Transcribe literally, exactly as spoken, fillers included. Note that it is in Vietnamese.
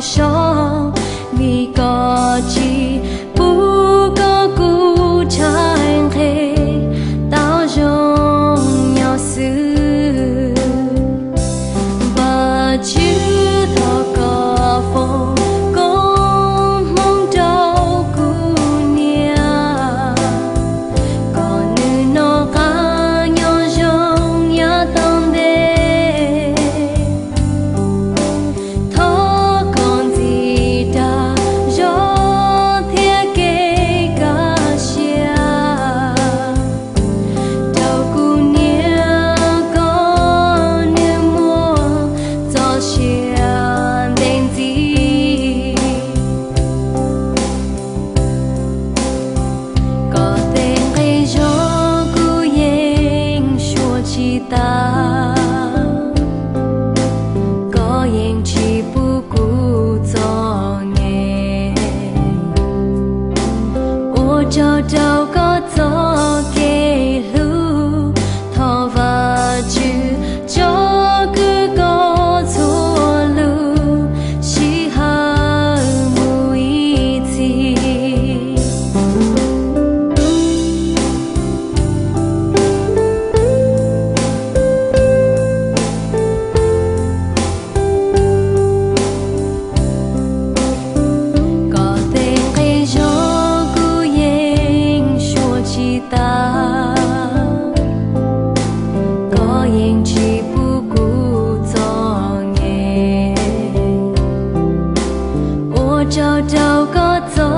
sông vì có chi bu có cu trái khê tao rong nhỏ xứ và chữ thọ có phong con mong trâu cu nia còn nữ nó cá nhỏ rong nhỏ tâm đê thọ còn gì ta gió thiết kế cả xia đầu cu nia có nữ mua gió xia đến gì có tên cây gió cu yên xua chi ta có yên chi bu cu gió nghe ô châu châu có gió kê lu thọ và chữ cho cứ có thua lu chỉ hờ mùi thi có tên cây gió cu yên xua chi ta có yên chi bu cu gió nghe ô châu châu có gió